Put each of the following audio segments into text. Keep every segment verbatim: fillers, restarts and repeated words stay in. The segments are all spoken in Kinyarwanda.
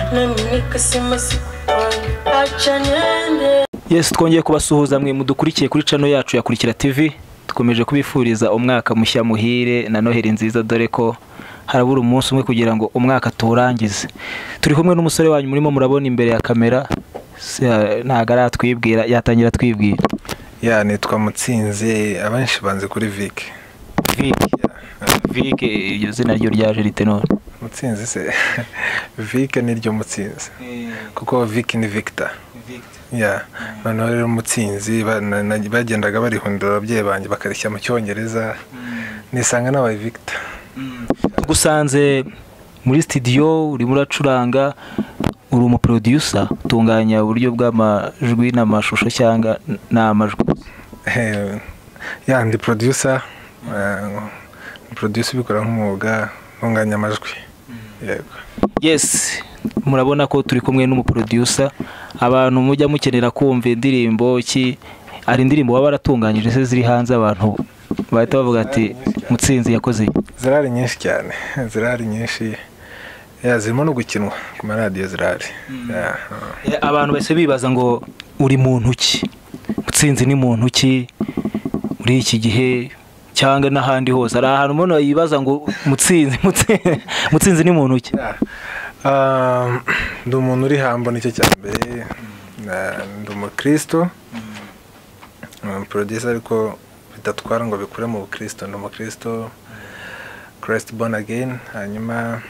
Yes, twongeye kubasuhuza mwe mudukurikiye kuri channel yacu ya Kurikira T V. Tukomeje kubifuriza umwaka mushya muhire na Noheli nziza, dore ko harabura umunsi umwe kugira ngo umwaka turangize. Turi kumwe n'umusore wanyu murimo murabona imbere ya kamera, ntago aratwibwira, yatangira twibwira. Ya nitwa Mutsinzi, abanshi banze kuri Vic. Vic. Vic iryo zina ryo ryaje rite none? Mutsinzi se. Vic ni ryo Mutsinzi. Kuko Vic ni Victor. Ya, none rero Mutsinzi bagendaga barihundura ababyeyi banje bakarishya mu Cyongereza. Nisanga nabaye Victor. Gusanze muri studio uri muracuranga, uri umu producer, tunganya uburyo bw'amajwi n'amashusho cyangwa n'amajwi. Eh, ya ndi producer, producer bikora nk'umwuga, ntunganya amajwi. Yego. Yes, murabona ko turi kumwe n'umu producer. Abantu mujya mukenera kumva indirimbo ki ari indirimbo baba baratunganyije se ziri hanze, abantu bahita bavuga ati Mutsinzi yakoze. Zirari nyinshi cyane, zirari nyinshi. Ya zirimo no gukinwa ku maradiyo zirari. Ya abantu bese bibaza ngo uri muntu ki? Mutsinzi ni muntu ki muri iki gihe cyangwa n'ahandi hose? Ari ahantu umuntu yibaza ngo Mutsinzi Mutsinzi ni muntu ki? Um, ndi umuntu uri hambo nicyo cyambere, ndi umukristo, um, producer ariko bitatwara ngo bikure mu Kristo, ndi umukristo, Christ born again. Hanyuma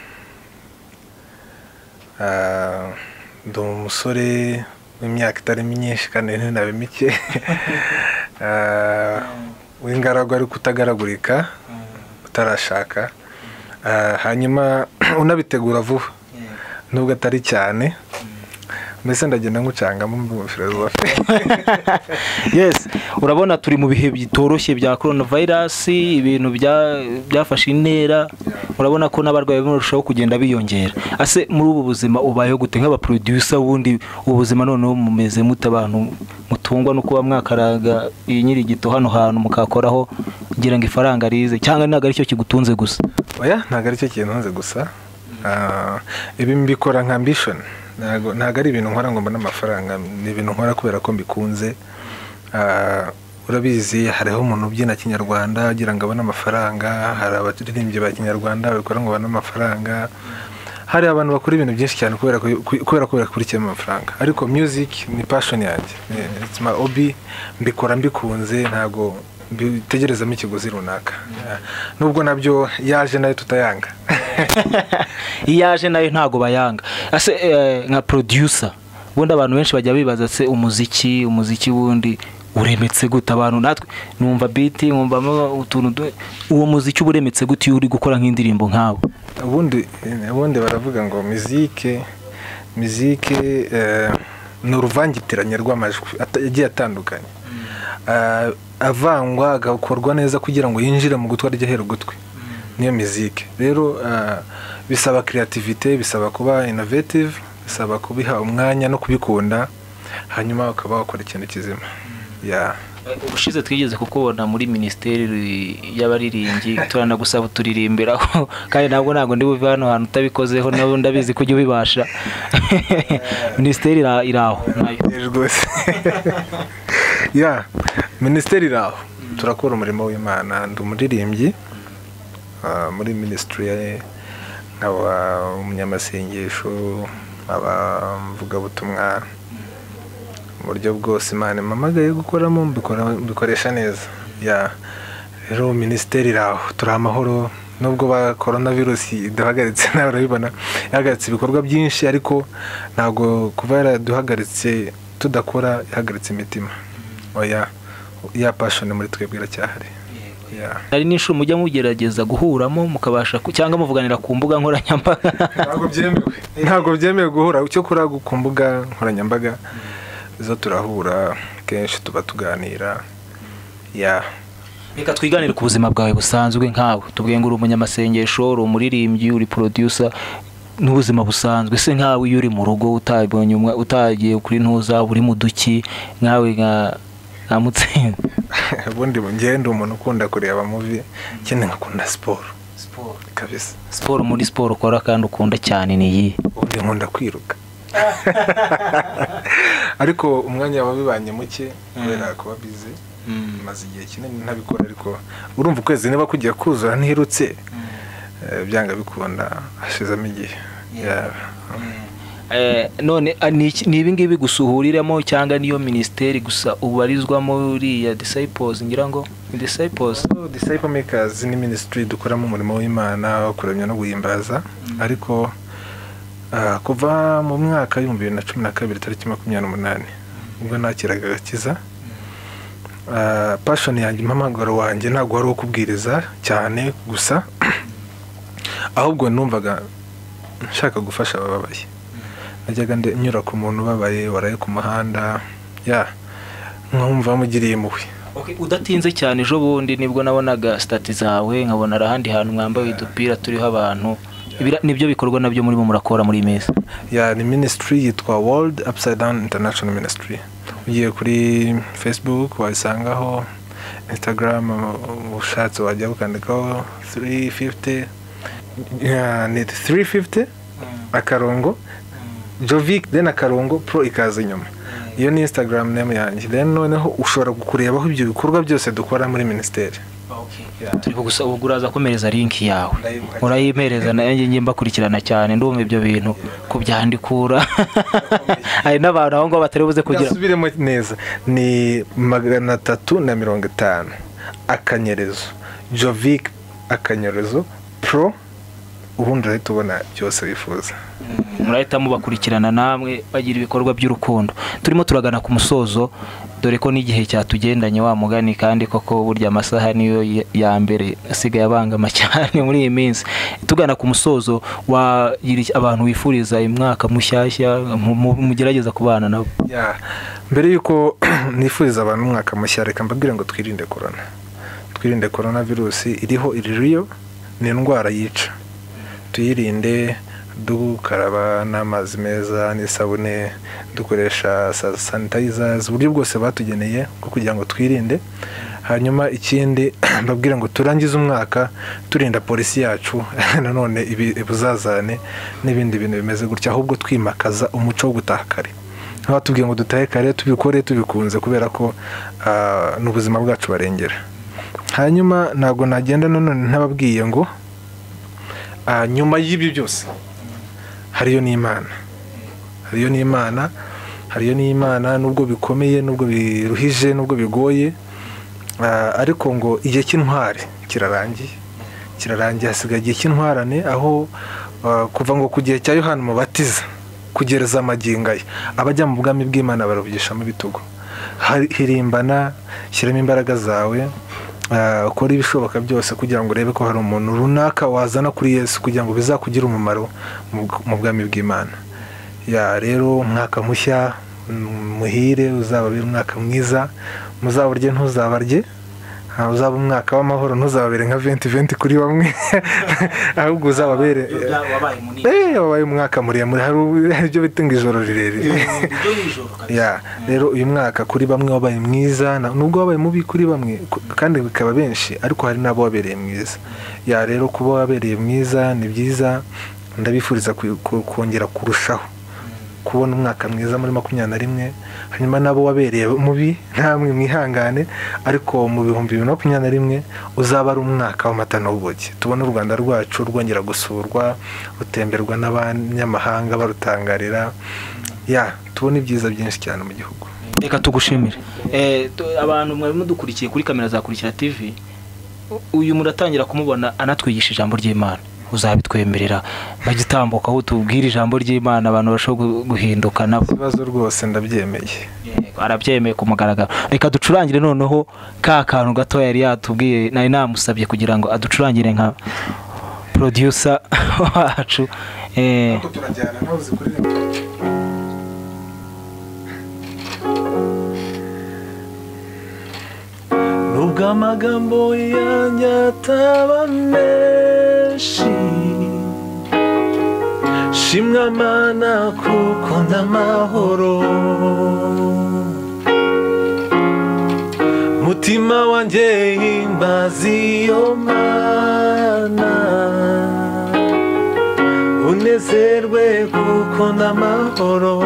uh, ndi umusore w'imyaka itari myinshi kandi ntinabe mike, uh, w'ingaragu ariko utagaragurika, utarashaka, uh, hanyuma unabitegura vuba nubwo atari cyane. Mbese ndagenda ngucanga mu filozofi. Yes, urabona turi mu bihe bitoroshye bya coronavirus, ibintu bya byafashe intera. Urabona ko n'abarwayi barushaho kugenda biyongera. Ase muri ubu buzima ubayeho gute nk'aba producer, ubundi ubuzima noneho mumeze mute, abantu mutungwa no kuba mwakaraga inyiri gito hano hantu mukakoraho ngira ngo ifaranga rize, cyangwa ntago ari cyo kigutunze gusa? Oya, ntago ari cyo kintunze gusa. Uh, ibi mbikora nka ambition, ntago ntago ari ibintu nkora ngo mbona amafaranga, ni ibintu nkora kubera ko mbikunze. Uh, urabizi hariho umuntu ubyina Kinyarwanda agira ngo abone amafaranga, hari abaririmbyi ba Kinyarwanda babikora ngo babone amafaranga, hari abantu bakora ibintu byinshi cyane kubera kubera kubera kurikira amafaranga. Ariko music ni passion yanjye, it's my hobby, mbikora mbikunze, ntago bitegerezamo ikiguzi runaka. Nubwo nabyo yaje nayo tutayanga. Iyaje nayo ntago bayanga. Ase nka producer, ubundi abantu benshi bajya bibaza se umuziki umuziki wundi uremetse gute? Abantu natwe numva beat, numva utuntu, uwo muziki uremetse gute iyo uri gukora nk'indirimbo nkawe? Ubundi ubundi baravuga ngo musique musique eh, ni uruvangitiranye rw'amajwi agiye atandukanye, uh, avangwa agakorwa neza kugira ngo yinjire mu gutwa ry'ahera gutwi. Niyo musique rero, uh, bisaba creativity, bisaba kuba innovative, bisaba kubiha umwanya no kubikunda, hanyuma ukaba wakora ikintu kizima. Ya ubushize twigeze kukubona muri ministeri y'abaririmbyi, turanagusaba turirimbiraho, kandi ntabwo ntabwo ndi buve hano hantu utabikozeho, nabo ndabizi ko ujye ubibasha. Ministeri iraho nayo rwose. Ya ministeri iraho, turakora umurimo w'Imana. Ndi umuririmbyi uh, muri ministry, nkaba umunyamasengesho, abavuga butumwa, uburyo bwose Imana impamagaye gukoramo mbikoresha neza. Ya rero ministeri iraho, turi amahoro, nubwo ba coronavirus iduhagaritse, nawe urabibona yahagaritse ibikorwa byinshi, ariko ntago kuva yaraduhagaritse tudakora ihagaritse imitima. Oya, ya passion muri twebwe iracyahari. Ari n'inshuro mujya mugerageza guhuramo mukabasha cyangwa muvuganira ku mbuga nkoranyambaga? Ntago byemewe, ntago byemewe guhura, cyo kura ku mbuga nkoranyambaga zo turahura kenshi tuba tuganira. Ya reka twiganire ku buzima bwawe busanzwe nkawe, tubwiye ngo uri umunyamasengesho, uri umuririmbyi, uri producer, n'ubuzima busanzwe se nkawe iyo uri mu rugo utabonye umwe utagiye kuri ntuza, uri mu duki nkawe nka Mutsinzi? Ubundi ngende umuntu ukunda kureba movie, cyane ngakunda sport. siporo kabisa. siporo muri siporo ukora kandi ukunda cyane ni iyi? Ubundi nkunda kwiruka ariko umwanya wabibanye muke kubera kuba busy, maze igihe kinini ntabikora, ariko urumva ukwezi niba kugiye kuzura ntirutse byanga bikunda hashizamo igihe. None ni ibi ngibi gusuhuriramo cyangwa niyo ministeri gusa ubarizwamo uriya disciples ngira ngo disciples? Disciple makers ni ministry dukoramo umurimo w'Imana wo kuramya no guhimbaza, ariko kuva mu mwaka wa bibiri na cumi na kabiri tariki makumyabiri n'umunani ubwo nakiraga agakiza, passion yanjye, umuhamagaro wanjye ntabwo wari uwo kubwiriza cyane gusa, ahubwo numvaga nshaka gufasha abababaye. Najyaga nyura ku muntu ubabaye waraye ku muhanda, ya nkumva mugiriye impuhwe. Okay, udatinze cyane ejo bundi nibwo nabonaga stati zawe, nkabona arahandi hantu mwambaye udupira turiho abantu. Nibyo bikorwa nabyo muri bo murakora muri meza? Ya ni ministry yitwa World Upside Down International Ministry. Ugiye kuri Facebook wayisangaho, Instagram ushatse wajya ukandikaho three fifty, ya ni three fifty akarongo Jovic then akarongo pro ikaza inyuma. Iyo ni Instagram name yanjye. Then noneho ushobora kukurebaho ibyo bikorwa byose dukora muri ministeri. Okay. Turi gusa uguraza komereza link yawe. Urayimereza nanjye ngiye mbakurikirana cyane, ndumva ibyo bintu ko byandikura. Ari n'abantu aho ngo batari buze kugira. Gasubiremo neza. Ni magana atatu na mirongo itanu akanyerezo. Jovic akanyerezo pro, ubundi rero tubona byose bifuza. Murahita mubakurikirana namwe bagira ibikorwa by'urukundo. Turimo turagana ku musozo, dore ko n'igihe cyatugendanye wa mugani, kandi koko burya amasaha niyo ya mbere asigaye abangama cyane muri iyi minsi. Tugana ku musozo, wagira abantu wifuriza imwaka mushyashya mugerageza kubana nabo? Ya mbere yuko nifuriza abantu umwaka mushya, reka mbabwire ngo twirinde corona. Twirinde corona virusi iriho, iri real, ni indwara yica. Tuyirinde dukaraba n'amazi meza n'isabune, dukoresha sanitizers, uburyo bwose batugeneye kugira ngo twirinde. Hanyuma ikindi mbabwira ngo turangize umwaka turinda polisi yacu nanone ibuzazane n'ibindi bintu bimeze gutya, ahubwo twimakaza umuco wo gutaha kare. Aho tubwiye ngo dutahe kare, tubikore tubikunze, kubera ko n'ubuzima bwacu barengera. Hanyuma ntago nagenda nanone ntababwiye ngo nyuma y'ibyo byose hariyo n'Imana. Hariyo n'Imana, hariyo n'Imana nubwo bikomeye, nubwo biruhije, nubwo bigoye, ariko ngo igihe cy'intwari kirarangiye. Kirarangiye, hasigaye igihe cy'intwarane, aho kuva ngo ku gihe cya Yohana Umubatiza kugereza amagingo ye abajya mu bwami bw'Imana barabugishamo ibitugu. Hirimbana, shyiramo imbaraga zawe, ukora ibishoboka byose kugira ngo urebe ko hari umuntu runaka wazana kuri Yesu kugira ngo bizakugira umumaro mu bwami bw'Imana. Ya rero umwaka mushya muhire, uzababere umwaka mwiza, muzaburye ntuzabarye, uzaba umwaka w'amahoro, ntuzababere nka venti venti kuri bamwe, ahubwo uzababere eh wabaye umwaka muremure, hari ibyo bitunga ijoro rirerire. Ya rero uyu mwaka kuri bamwe wabaye mwiza, nubwo wabaye mubi kuri bamwe kandi bikaba benshi, ariko hari nabo wabereye mwiza. Ya rero kuba wabereye mwiza ni byiza, ndabifuriza kongera kurushaho kubona umwaka mwiza muri makumyabiri na rimwe. Hanyuma nabo wabereye mubi namwe mwihangane, ariko mu bihumbi bibiri na makumyabiri na rimwe uzaba ari umwaka w'amata n'ubuki. Tubona u Rwanda rwacu rwongera gusurwa, rutemberwa n'abanyamahanga barutangarira. Ya tubona ibyiza byinshi cyane mu gihugu. Reka tugushimire. Eh abantu mwari mudukurikiye kuri kamera za Kurikira T V, uyu muratangira kumubona anatwigisha ijambo ry'Imana. Uzabitwemerera bagitambuka aho tubwira ijambo ry'Imana abantu basho guhinduka nabo? Ibibazo rwose ndabyemeye. Yego arabyemeye ku mugaragaro. Reka ducurangire noneho ka kantu gato yari yatubwiye, nari namusabye kugira ngo aducurangire nka producer wacu. Eh turajyana naho zikuri nubwo amagambo yanjye ataba menshi, shimwa Mana kuko ndamahoro. mutima wanjye himbaza iyo Mana, unezerwe kuko n'amahoro.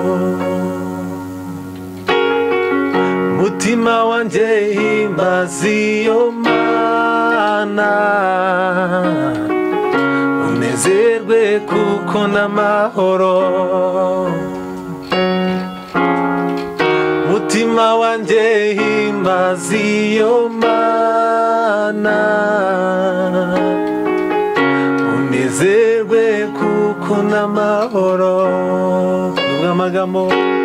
Mutima wanjye himbaza iyo Mana, unezerwe kuko n'amahoro. Mutima wanjye himbaza iyo Mana, unezerwe kuko n'amahoro. Nubwo amagambo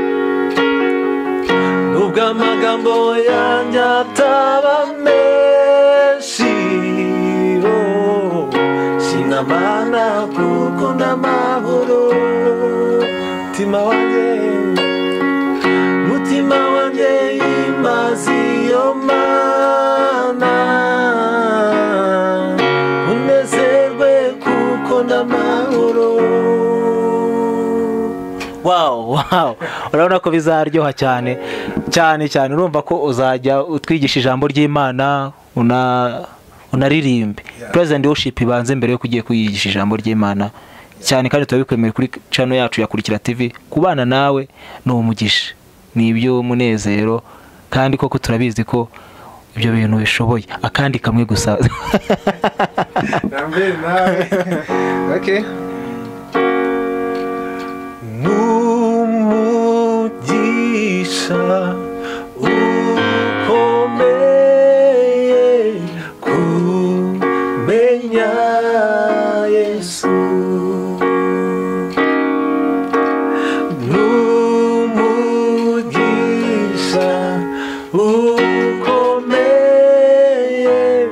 nubwo amagambo yanjye ataba menshi, oh, shimwa Mana kuko n'amahoro. Mutima wanjye mutima wanjye himbaza iyo Mana, unezerwe kuko n'amahoro. wow wow urabona ko bizaryoha cyane cyane cyane. Urumva ko uzajya utwigisha ijambo ry'Imana, una unaririmbe present worship ibanze mbere yo kugiye kuyigisha ijambo ry'Imana cyane, kandi tubikwemerera kuri channel yacu yakurikira T V. Kubana nawe ni umugisha, ni ibyo munezero, kandi koko turabizi ko ibyo bintu bishoboye. Akandi kamwe gusa nambe nawe okay. Numugisha ukomeye kumenya Yesu, numugisha ukomeye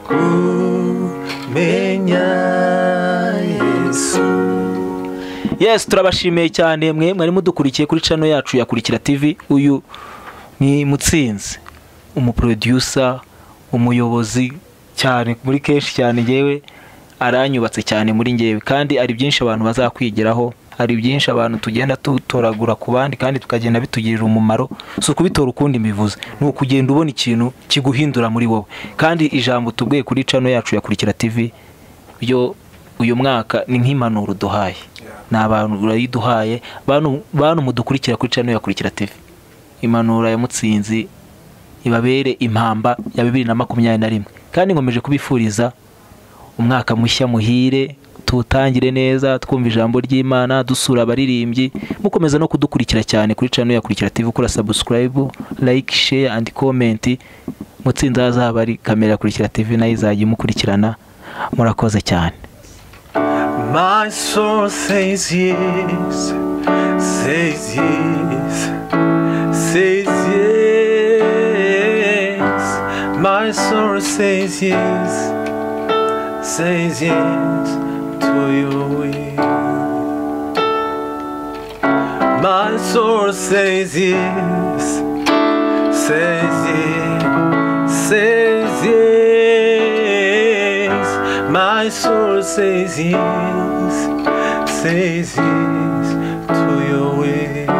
kumenya Yesu. Yes, turabashimiye cyane mwe mwari mudukurikiye kuri channel yacu yakurikira T V. Uyu ni Mutsinzi, umuproducer, umuyobozi cyane muri kenshi cyane. Ngewe aranyubatse cyane muri ngewe, kandi ari byinshi abantu bazakwigiraho, ari byinshi abantu tugenda tutoragura ku bandi, kandi tukagenda bitugirira umumaro. So kubitora ukundi mivuze ni ukugenda ubona ikintu kiguhindura muri wowe. Kandi ijambo tubwiye kuri channel yacu yakurikira T V byo uyu mwaka ni nk'impanuro duhaye, n'abantu urayiduhaye, bantu bantu mudukurikira kuri channel yakurikira T V. Impanuro ya Mutsinzi ibabere impamba ya bibiri na makumyabiri na rimwe, kandi nkomeje kubifuriza umwaka mushya muhire, tutangire neza twumva ijambo ry'Imana, dusura abaririmbyi, mukomeza no kudukurikira cyane kuri channel yakurikira T V, ukora subscribe, like, share and comment. Mutsinzi azaba ari kamera yakurikira T V nayo izajya imukurikirana. Murakoze cyane. My soul says yes, says yes, says yes. My soul says yes, says yes to your will. My soul says yes, says yes, says yes. My soul says yes, says yes to your way.